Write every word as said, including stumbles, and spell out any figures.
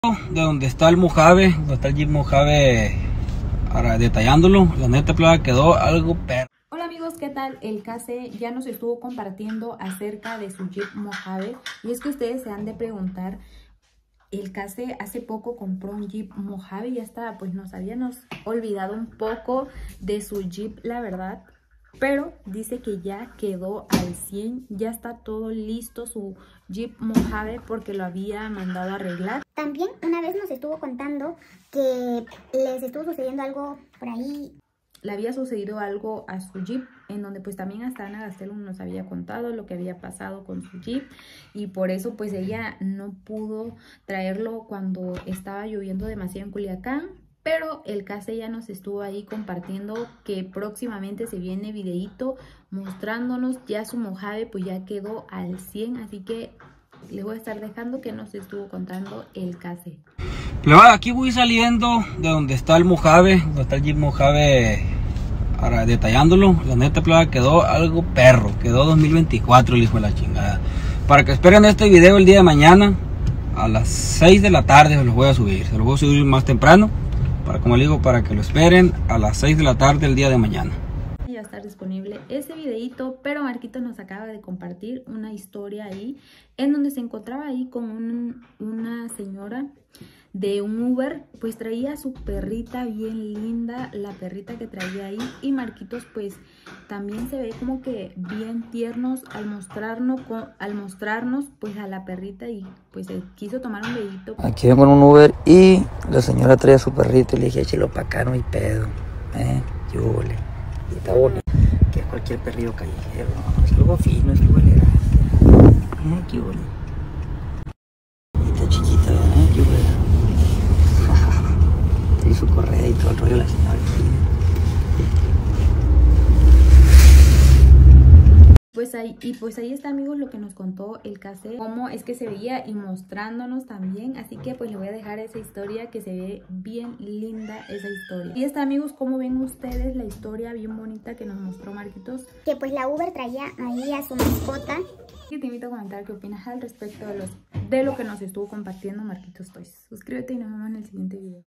De donde está el Mojave, donde está el Jeep Mojave, ahora detallándolo, la neta plaga quedó algo perro. Hola amigos, ¿qué tal? El K C ya nos estuvo compartiendo acerca de su Jeep Mojave. Y es que ustedes se han de preguntar, el K C hace poco compró un Jeep Mojave y ya está, pues nos habíamos olvidado un poco de su Jeep, la verdad. Pero dice que ya quedó al cien, ya está todo listo su Jeep Mojave porque lo había mandado a arreglar. También una vez nos estuvo contando que les estuvo sucediendo algo por ahí. Le había sucedido algo a su Jeep, en donde pues también hasta Ana Gastelum nos había contado lo que había pasado con su Jeep. Y por eso pues ella no pudo traerlo cuando estaba lloviendo demasiado en Culiacán. Pero el K C ya nos estuvo ahí compartiendo que próximamente se viene videíto mostrándonos ya su Mojave, pues ya quedó al cien. Así que les voy a estar dejando que nos estuvo contando el K C. Plebada, aquí voy saliendo de donde está el Mojave, donde está el Jeep Mojave, ahora detallándolo. La neta plaga quedó algo perro, quedó dos mil veinticuatro, el hijo de la chingada. Para que esperen este video el día de mañana a las seis de la tarde se los voy a subir, se los voy a subir más temprano. Para, como les digo, para que lo esperen a las seis de la tarde el día de mañana. Ya va a estar disponible ese videito, pero Marquitos nos acaba de compartir una historia ahí en donde se encontraba ahí con un, una señora de un Uber, pues traía a su perrita bien linda, la perrita que traía ahí, y Marquitos pues también se ve como que bien tiernos al mostrarnos, al mostrarnos pues a la perrita, y pues se quiso tomar un videito. Aquí vengo en un Uber y la señora trae a su perrito y le dije, échelo para acá, no hay pedo, eh, yo vole, y está bonito, que es cualquier perrillo callejero, no, es algo fino, es algo elegante, eh, qué bonito, y está chiquita, eh, qué bueno. Y su correa y todo el rollo de la señora. Pues ahí, y pues ahí está, amigos, lo que nos contó el K C, cómo es que se veía y mostrándonos también. Así que pues les voy a dejar esa historia, que se ve bien linda esa historia. Y está, amigos, como ven ustedes la historia bien bonita que nos mostró Marquitos, Que pues la Uber traía ahí a su mascota. y te invito a comentar qué opinas al respecto de, los, de lo que nos estuvo compartiendo Marquitos Toys. Suscríbete y nos vemos en el siguiente video.